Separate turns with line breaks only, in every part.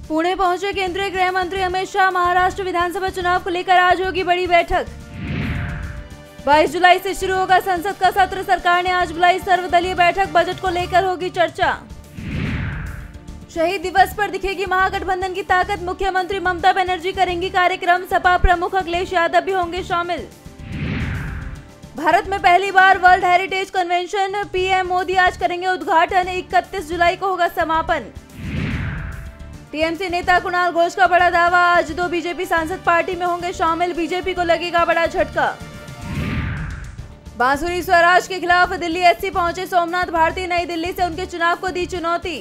पुणे पहुंचे केंद्रीय गृह मंत्री अमित शाह। महाराष्ट्र विधानसभा चुनाव को लेकर आज होगी बड़ी बैठक। 22 जुलाई से शुरू होगा संसद का सत्र। सरकार ने आज बुलाई सर्वदलीय बैठक। बजट को लेकर होगी चर्चा। शहीद दिवस पर दिखेगी महागठबंधन की ताकत। मुख्यमंत्री ममता बनर्जी करेंगी कार्यक्रम। सपा प्रमुख अखिलेश यादव भी होंगे शामिल। भारत में पहली बार world heritage convention. PM Modi आज करेंगे उद्घाटन। 31 जुलाई को होगा समापन। टीएमसी नेता कुणाल घोष का बड़ा दावा। आज 2 बीजेपी सांसद पार्टी में होंगे शामिल। बीजेपी को लगेगा बड़ा झटका। बांसुरी स्वराज के खिलाफ दिल्ली एससी पहुंचे सोमनाथ भारती। नई दिल्ली से उनके चुनाव को दी चुनौती।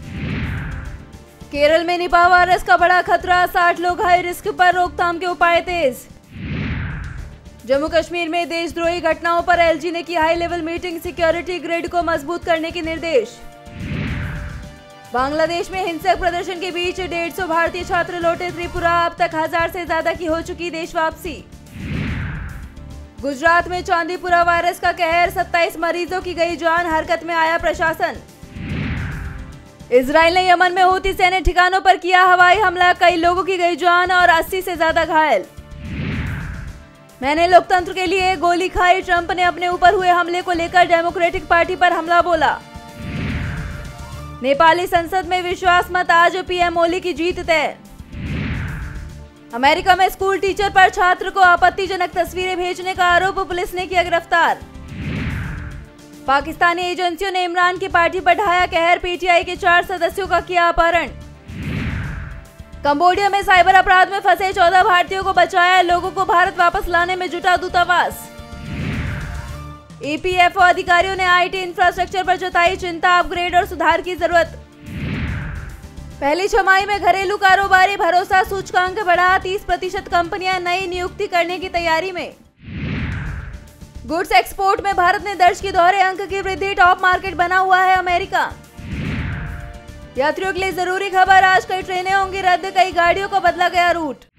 केरल में निपाह वायरस का बड़ा खतरा। 60 लोग हाई रिस्क पर। रोकथाम के उपाय तेज। जम्मू कश्मीर में देशद्रोही घटनाओं पर एलजी ने की high level meeting. Security grid को मजबूत करने के निर्देश। बांग्लादेश में हिंसक प्रदर्शन के बीच 150 भारतीय छात्र लौटे त्रिपुरा। अब तक 1000 से ज्यादा की हो चुकी देश वापसी। गुजरात में चांदीपुरा वायरस का कहर। 27 मरीजों की गई जान। हरकत में आया प्रशासन। इजराइल ने यमन में हूती सैन्य ठिकानों पर किया हवाई हमला। कई लोगों की गई जान और 80 से ज्यादा घायल। मैंने लोकतंत्र के लिए गोली खाई। ट्रंप ने अपने ऊपर हुए हमले को लेकर डेमोक्रेटिक पार्टी पर हमला बोला। नेपाली संसद में विश्वास मत। आज पीएम ओली की जीत तय। अमेरिका में स्कूल टीचर पर छात्र को आपत्तिजनक तस्वीरें भेजने का आरोप। पुलिस ने किया गिरफ्तार। पाकिस्तानी एजेंसियों ने इमरान की पार्टी पर ढाया कहर। पीटीआई के 4 सदस्यों का किया अपहरण। कंबोडिया में साइबर अपराध में फंसे 14 भारतीयों को बचाया। लोगों को भारत वापस लाने में जुटा दूतावास। ईपीएफओ अधिकारियों ने आईटी इंफ्रास्ट्रक्चर पर जताई चिंता। अपग्रेड और सुधार की जरूरत। पहली छमाही में घरेलू कारोबारी भरोसा सूचकांक बढ़ा। 30% कंपनियां नई नियुक्ति करने की तैयारी में। गुड्स एक्सपोर्ट में भारत ने दर्ज की दोहरे अंक की वृद्धि। टॉप मार्केट बना हुआ है अमेरिका। यात्रियों के लिए जरूरी खबर। आज कई ट्रेनें होंगी रद्द। कई गाड़ियों को बदला गया रूट।